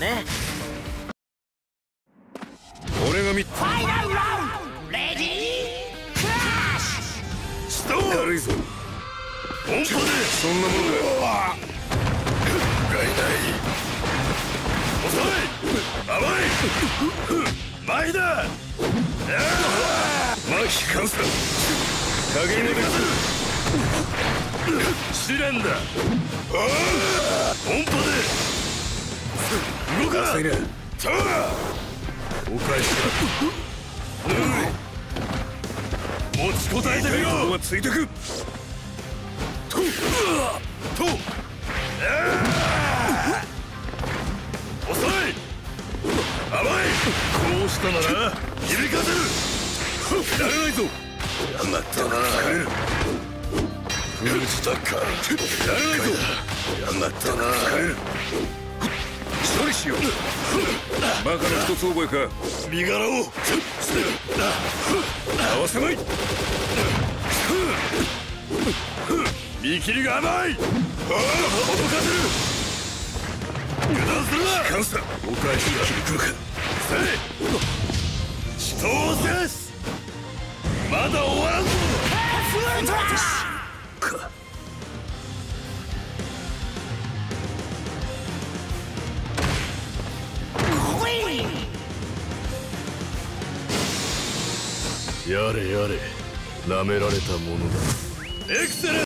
ね。 俺が見ファイナルラウンドレディークラッシュ。 ストーン軽いぞ。音波でそんなものが害ない。遅い。甘い。前だ。マキカンサ加減ができる。試練だ。音波で動かないな。お返しだ。持ちこたえてみろ。ここはついてく。と遅い。甘い。こうしたなら響かせる。やらないぞ。やまったな。封じたか。やらないぞ。やまったな。処理しよう。バカの一つ覚えか。身柄を合わせまい。見切りが甘い。届かせる。油断するな。機関さお返しが響くのか。せい人を制す。まだ終わらんぞ。かやれやれ、舐められたものだ。エクセレン